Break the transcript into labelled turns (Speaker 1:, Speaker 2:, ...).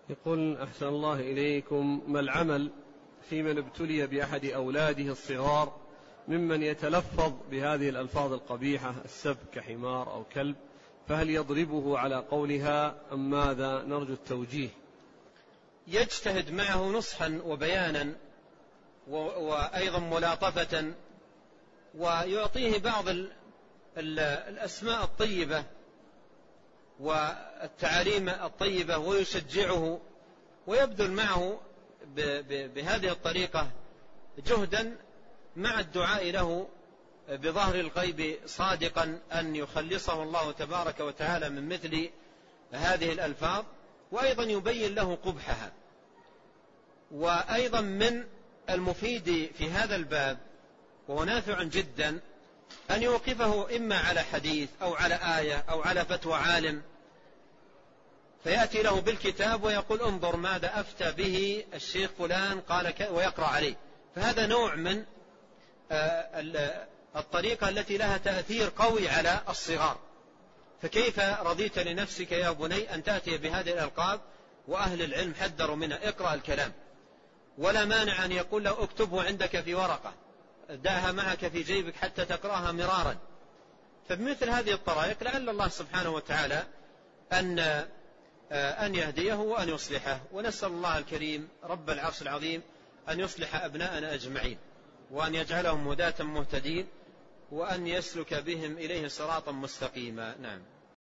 Speaker 1: يقول أحسن الله إليكم، ما العمل في من ابتلي بأحد أولاده الصغار ممن يتلفظ بهذه الألفاظ القبيحة السب كحمار أو كلب، فهل يضربه على قولها أم ماذا؟ نرجو التوجيه.
Speaker 2: يجتهد معه نصحا وبيانا وأيضا ملاطفة، ويعطيه بعض الأسماء الطيبة والتعاليم الطيبة ويشجعه ويبذل معه بهذه الطريقة جهدا مع الدعاء له بظهر الغيب صادقا أن يخلصه الله تبارك وتعالى من مثل هذه الألفاظ، وأيضا يبين له قبحها. وأيضا من المفيد في هذا الباب وهو نافع جدا أن يوقفه إما على حديث أو على آية أو على فتوى عالم، فيأتي له بالكتاب ويقول انظر ماذا أفتى به الشيخ فلان قال ويقرأ عليه. فهذا نوع من الطريقة التي لها تأثير قوي على الصغار. فكيف رضيت لنفسك يا بني أن تأتي بهذه الألقاب وأهل العلم حذروا منها؟ اقرأ الكلام، ولا مانع أن يقول له اكتبه عندك في ورقة، دعها معك في جيبك حتى تقرأها مرارا. فبمثل هذه الطرائق لعل الله سبحانه وتعالى أن يهديه وأن يصلحه. ونسأل الله الكريم رب العرش العظيم أن يصلح أبناءنا أجمعين، وأن يجعلهم هداة مهتدين، وأن يسلك بهم إليه صراطا مستقيما. نعم.